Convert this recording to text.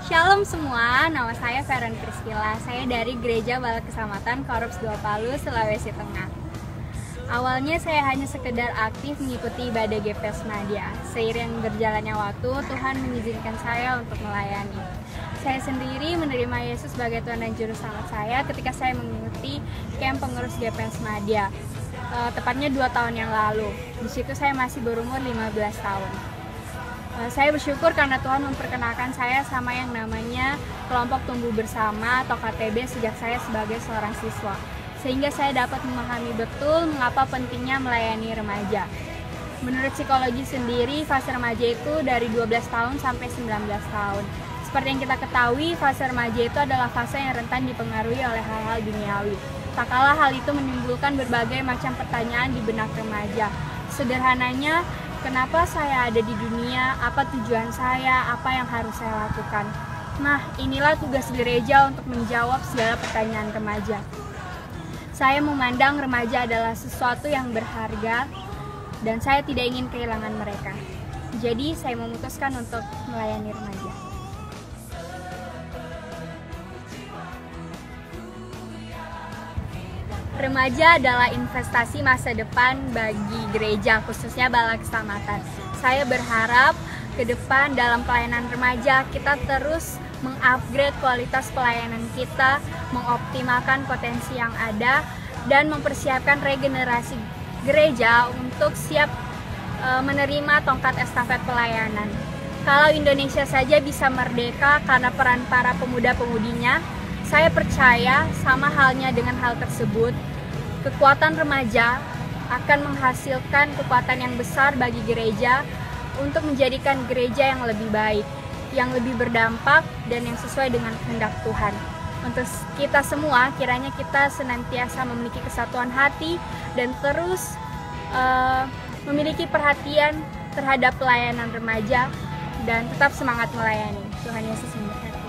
Shalom semua, nama saya Feren Priscilla. Saya dari Gereja Balai Keselamatan Korps 2 Palu, Sulawesi Tengah. Awalnya saya hanya sekedar aktif mengikuti ibadah GPS Media. Seiring berjalannya waktu, Tuhan mengizinkan saya untuk melayani. Saya sendiri menerima Yesus sebagai Tuhan dan Juru Selamat saya ketika saya mengikuti camp pengurus GPS Media. Tepatnya 2 tahun yang lalu. Di situ saya masih berumur 15 tahun. Saya bersyukur karena Tuhan memperkenalkan saya sama yang namanya kelompok tumbuh bersama atau KTB sejak saya sebagai seorang siswa. Sehingga saya dapat memahami betul mengapa pentingnya melayani remaja. Menurut psikologi sendiri, fase remaja itu dari 12 tahun sampai 19 tahun. Seperti yang kita ketahui, fase remaja itu adalah fase yang rentan dipengaruhi oleh hal-hal duniawi. Tak kalah hal itu menimbulkan berbagai macam pertanyaan di benak remaja. Sederhananya, kenapa saya ada di dunia, apa tujuan saya, apa yang harus saya lakukan. Nah, inilah tugas gereja untuk menjawab segala pertanyaan remaja. Saya memandang remaja adalah sesuatu yang berharga dan saya tidak ingin kehilangan mereka. Jadi, saya memutuskan untuk melayani remaja. Remaja adalah investasi masa depan bagi gereja, khususnya Balai Keselamatan. Saya berharap ke depan dalam pelayanan remaja kita terus mengupgrade kualitas pelayanan kita, mengoptimalkan potensi yang ada, dan mempersiapkan regenerasi gereja untuk siap menerima tongkat estafet pelayanan. Kalau Indonesia saja bisa merdeka karena peran para pemuda-pemudinya, saya percaya sama halnya dengan hal tersebut, kekuatan remaja akan menghasilkan kekuatan yang besar bagi gereja untuk menjadikan gereja yang lebih baik, yang lebih berdampak, dan yang sesuai dengan kehendak Tuhan. Untuk kita semua, kiranya kita senantiasa memiliki kesatuan hati dan terus memiliki perhatian terhadap pelayanan remaja dan tetap semangat melayani. Tuhan Yesus memberkati.